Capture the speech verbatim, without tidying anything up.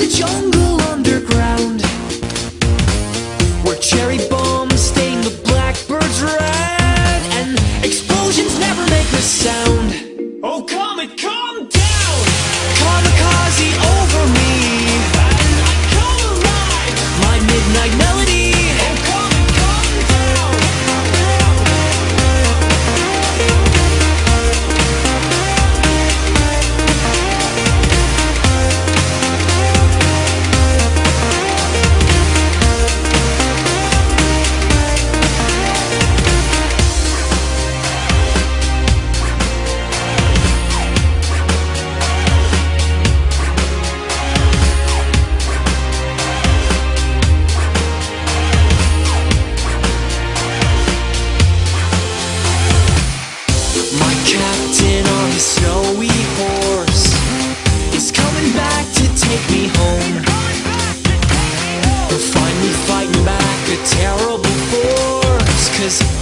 jungle underground, where cherry bombs stain the blackbirds red, and explosions never make a sound. Oh, comet, calm down! Kamikaze over me, and I come alive! My midnight melody. Oh, comet, calm down! My captain on his snowy horse is coming back to take me home. He'll find me fighting back a terrible force, 'cause